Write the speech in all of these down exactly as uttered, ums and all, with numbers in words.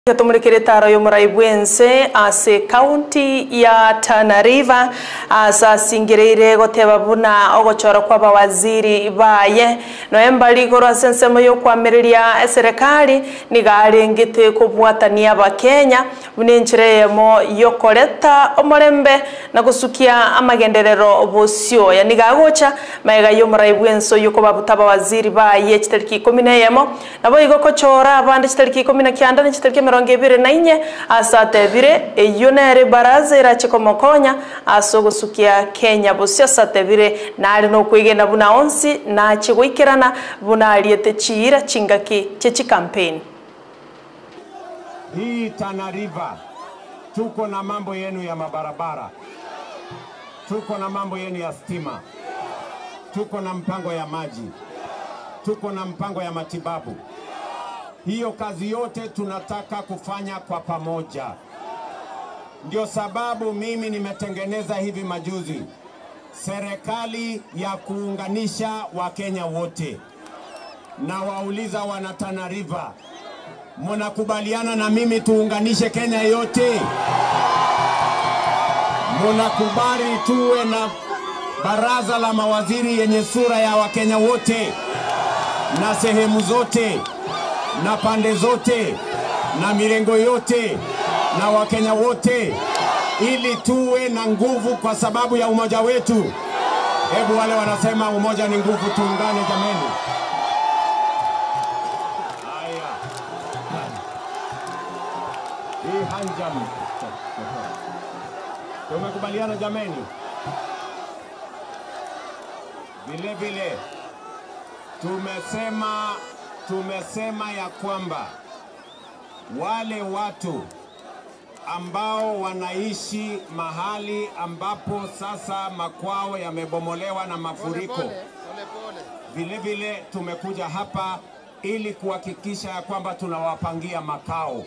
Tumurikire taro y'umurayibwense ase county ya Tana River asa singireire goteba buna ogochora kwa bawaziri baye no embali goro sensemo yo kwamiriria serikali nigarengite kubwatania abakenya bunenchiremo yokoreta omorembe na gusukia amagenderero bosio ya nigagocha maiga y'umurayibwense yuko babutaba waziri baye chitariki kumi na emo nabo igokochora abandi chitariki kumi na kyanda ni chitariki mirongo na inye asate vire eyonere baraza irachiko mokonya asogosukia Kenya bosio asate vire nari no kwigenda buna onsi na chigwikirana buna aliete chira chingaki chechi campaign. Hii Tana River tuko na mambo yenu ya mabarabara, tuko na mambo yenu ya stima, tuko na mpango ya maji, tuko na mpango ya matibabu. Hiyo kazi yote tunataka kufanya kwa pamoja. Ndio sababu mimi nimetengeneza hivi majuzi serikali ya kuunganisha Wakenya wote. Na wauliza wana Tana River, mnakubaliana na mimi tuunganishe Kenya yote? Mnakubali tuwe na baraza la mawaziri yenye sura ya Wakenya wote na sehemu zote na pande zote na mirengo yote na Wakenya wote, ili tuwe na nguvu kwa sababu ya umoja wetu? Hebu wale wanasema umoja ni nguvu, tuungane jameni. Haya, hii hanjam tumekubaliana jameni. Vile vile tumesema Tumesema ya kwamba wale watu ambao wanaishi mahali ambapo sasa makwao yamebomolewa na mafuriko, pole, pole, pole. Vile vile tumekuja hapa ili kuhakikisha ya kwamba tunawapangia makao,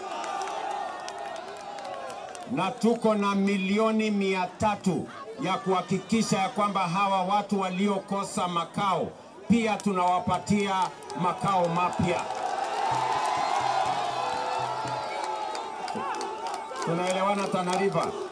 na tuko na milioni mia tatu ya kuhakikisha ya kwamba hawa watu waliokosa makao pia tunawapatia makao mapya. Tunaelewana Tana River?